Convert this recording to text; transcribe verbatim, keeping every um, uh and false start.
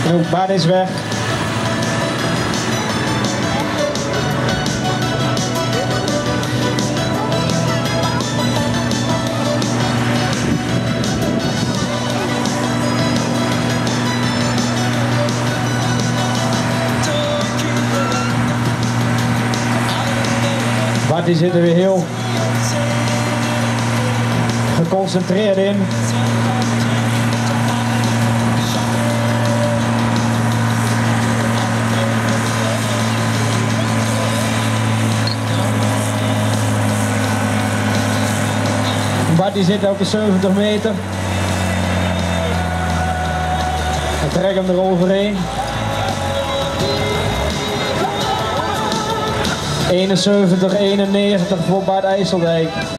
Baan is weg. Bart die zit er weer heel geconcentreerd in. Bart die zit op de zeventig meter. Ik trek hem eroverheen. eenenzeventig eenennegentig voor Bart IJsseldijk.